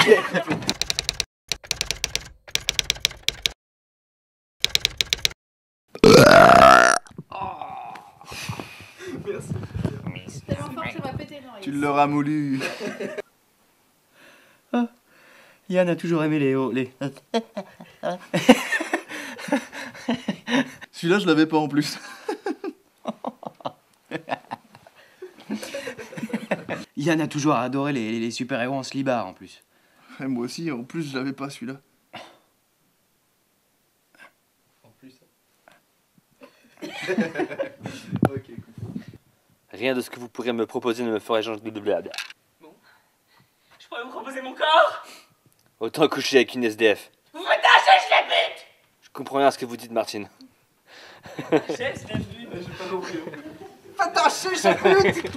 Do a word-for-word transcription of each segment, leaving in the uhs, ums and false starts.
Merci. Tellement fort que ça va péter dans les... Tu l'auras moulu. Ah, Yann a toujours aimé les hauts, les... Celui-là, je l'avais pas en plus. Yann a toujours adoré les, les super-héros en slibard en plus. Et moi aussi, en plus, je l'avais pas celui-là. En plus. Ok, cool. Rien de ce que vous pourrez me proposer ne me ferait changer de blabla. Bon. Je pourrais vous proposer mon corps. Autant coucher avec une S D F. Vous faites tâcher, je l'ai bute. Je comprends rien à ce que vous dites, Martine. J'ai, je l'ai vu. J'ai pas compris. Attaché, je pute.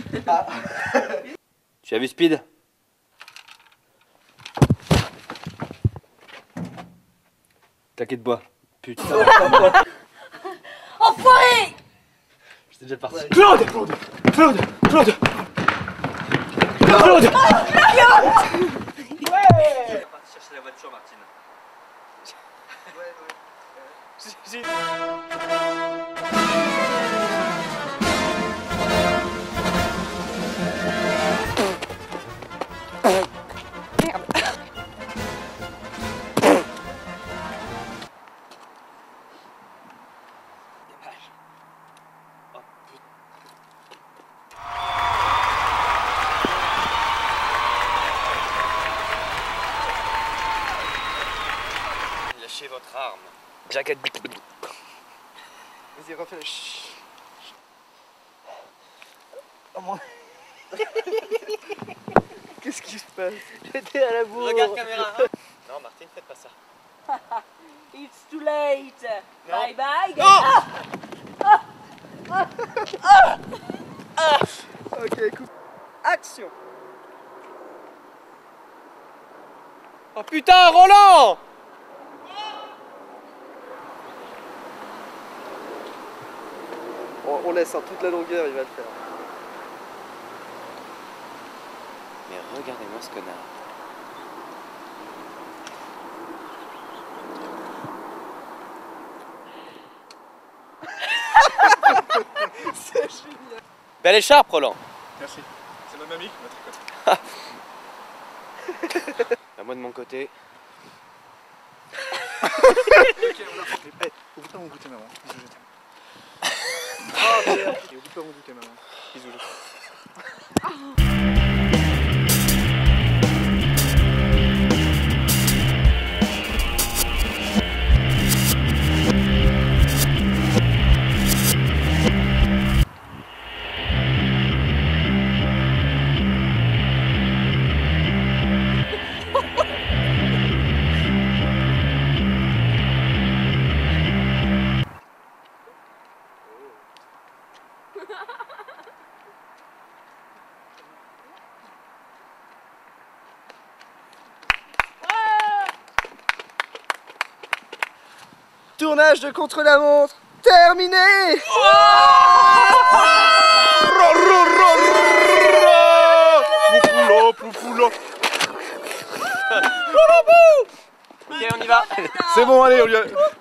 Tu as vu Speed? Claquet de bois. Putain. Enfoiré! J'étais déjà parti. Claude Claude Claude Claude Claude. Ouais. Je vais partir chercher la voiture, Martine. Ouais, ouais. Lâchez votre arme. Jacket. Vas-y, refais le chut. Oh mon... Qu'est-ce qui se passe? J'étais à la bourre. Regarde caméra. Non, Martine, faites pas ça. It's too late. Non. Bye bye. Non. Ok, coupe. Action. Oh putain, Roland! On, on laisse hein, toute la longueur, il va le faire. Mais regardez-moi ce connard. C'est génial. Belle écharpe, Roland. Merci. C'est ma mamie qui m'a tricoté. À moi de mon côté. Ok, on l'a fait. Hey, oublie pas mon goûter, maman. Bisous, je t'aime. Oh merde. Et oublie pas mon goûter, maman. Bisous, je t'aime. Tournage de contre-la-montre terminé. Poupoula, poupoula. Ok, on y va. C'est bon, allez, on y a...